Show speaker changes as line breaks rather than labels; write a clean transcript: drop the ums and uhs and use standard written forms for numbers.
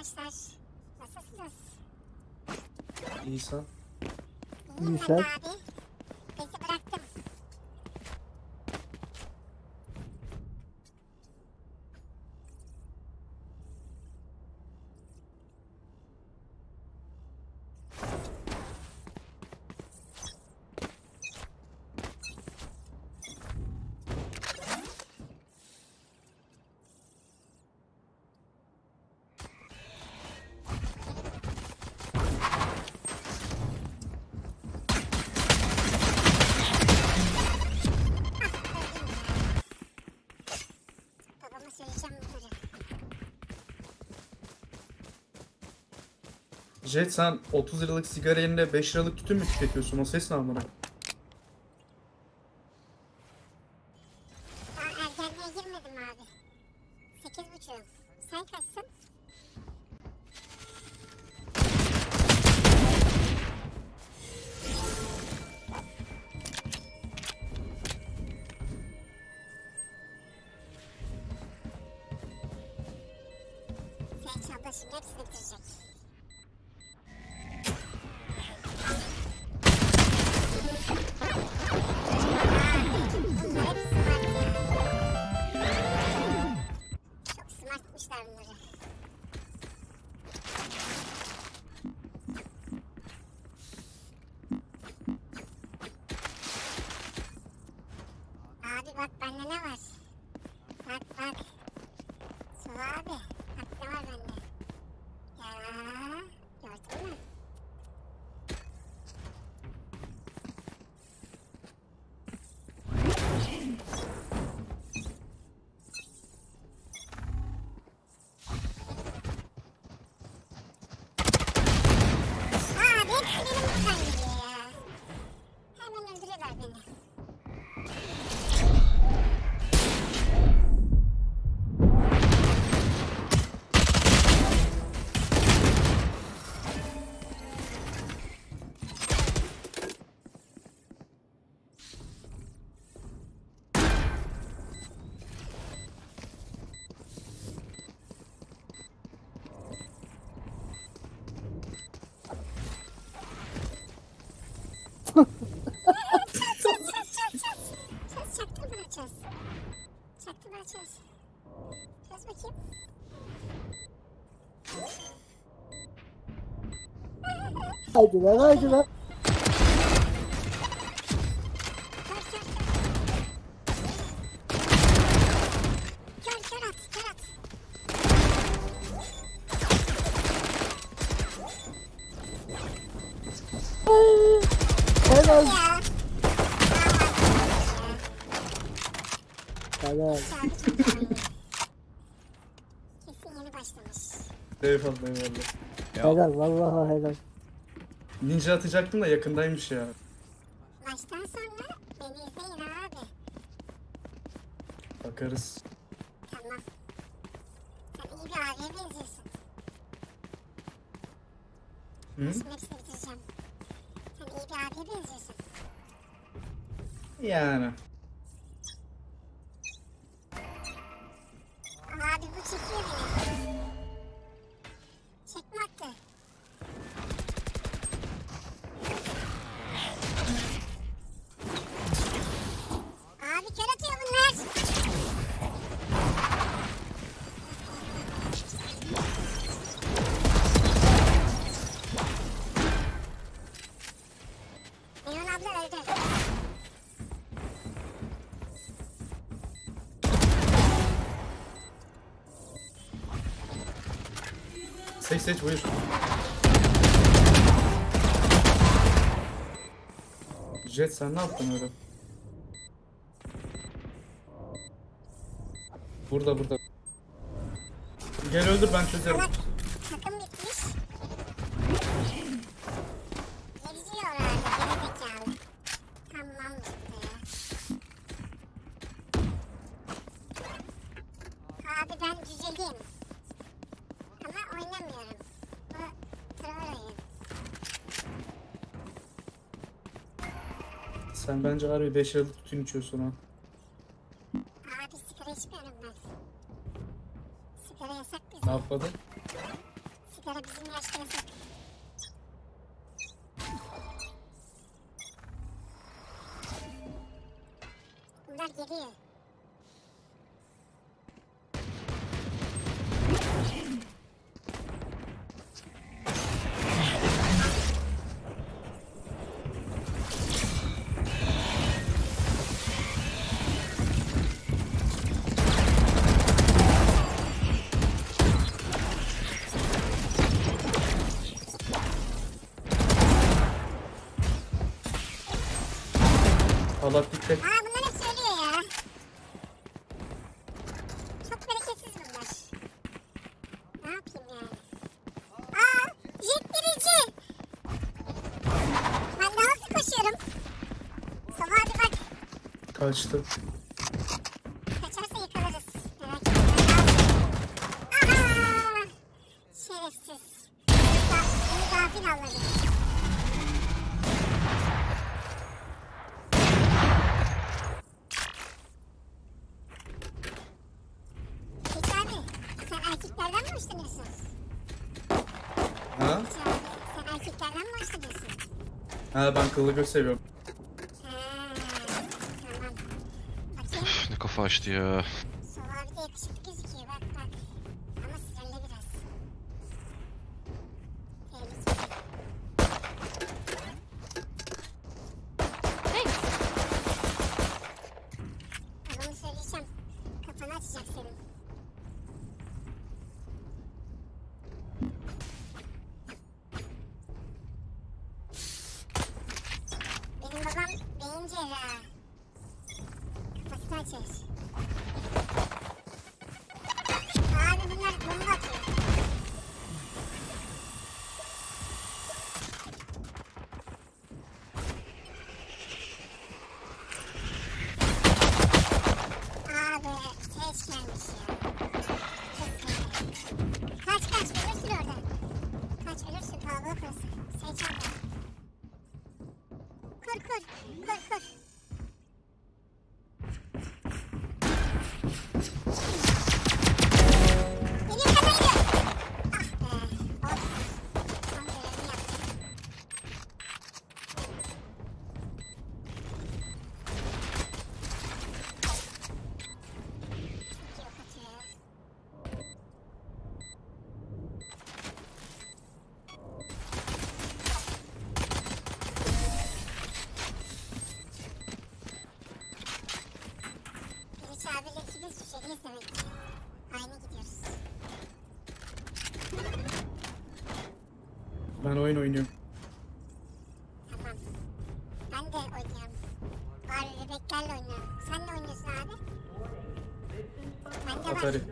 arkadaşlar. Nasılsınız?
İsa.
İyiyim ben de abi. Bezi bıraktım. Babama söyleyeceğim bunları.
Jet, sen 30 liralık sigara yerine 5 liralık tütün mü tüketiyorsun? O ses ne amına?
Daha ergenliğe girmedim abi. 8,5'um. Sen kaçsın? Sen çabla şimdi hepsini bitirecek. Bunlar hep smart ya. Çok smartmışlar bunları. Abi bak bende ne var? Bak bak. Su abi. Bak ne var bende. Ya gördün mü? Abi hepsi benim buradan geliyor ya. Hemen öldürüyorlar beni. Çöz çaktırma çöz. Çaktırma çöz. Çöz bakayım.
Haydi lan haydi lan.
Kör kör kör. Kör kör at kör at.
Helal.
Ya.
Helal.
Abi çok iyi. Kesin yeni başlamış.
Eyvallah eyvallah. Ya,
Helal vallahi helal.
ninja atacaktım da yakındaymış ya.
Maçtan sonra beni izleyin abi.
Bakarız.
Tamam. Sen iyi bir abiye benziyorsun.
Hı?
Şimdi hepsini bitireceğim. Sen iyi bir abiye benziyorsun.
Yani.
Abi bu çekiyor beni. Çekme attı. Abi kör atıyor bunlar. Neon abla öldü.
Seç seç buyur. Jet, sen ne yaptın öyle? Burada burada. Gel öldür, ben çözerim.
Salak. Takım bitmiş. Geziyor abi. Gerizekalı. Tamam işte ya. Abi ben düzeleyim. Ama oynamıyorum. Bu troll oyun.
Sen bence harbi 5 liralık tütün içiyorsun ha.
Abi sigara içmiyorum ben. Sigara yasak
Ne
bizde.
yapmadın?
Sigara bizim yaşta yasak. Bunlar geliyor.
Allah dikkat.
Aa bunlar hep söylüyor ya. Çok bereketsiz bunlar. Ne yapayım yani? Aa jet birinci. Ben daha hızlı koşuyorum. Sova hadi bak.
Kaçtı.
Kaçarsa yakalarız. Merak etme. Aha! Şerefsiz. Beni gafil avladı. Peki abi, sen erkeklerden mi hoşlanıyorsun?
Ha?
Peki abi, sen erkeklerden mi hoşlanıyorsun?
Ha ben kıllı göz seviyorum.
Ha, tamam. Bakayım.
Ne kafa açtı ya.
Sol abi de yakışıklı gözüküyor bak bak. Ama sinirli biraz. Tehlikeli. Adamı söyleyeceğim. Kafanı açacak senin. Benim babam beyin cerrahı. Kafasını açar. Abi bunlar bomba atıyor. Abi seç gelmiş ya. Çok sevdim. Kaç ölürsün orada. Kaç ölürsün kalabalık orası. Seç orada. Kur. Geliyor kana gidiyor. Ah be. Of. Tam görevini yaptım. Çok iyi ok atıyor. Giriş abiyle ikimiz düşeriyiz demek ki. Aynı gidiyoruz.
Ben oyun oynuyorum.
Tamam. Ben de oynuyorum. Bari bebeklerle oynuyorum. Sen ne oynuyorsun abi? Ben de var.
Atari.